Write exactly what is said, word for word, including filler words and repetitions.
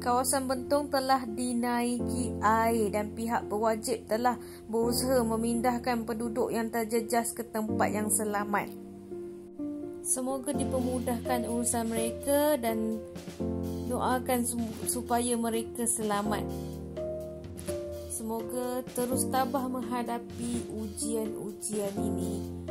Kawasan Bentong telah dinaiki air dan pihak berwajib telah berusaha memindahkan penduduk yang terjejas ke tempat yang selamat. Semoga dipermudahkan urusan mereka dan doakan supaya mereka selamat. Semoga terus tabah menghadapi ujian-ujian ini.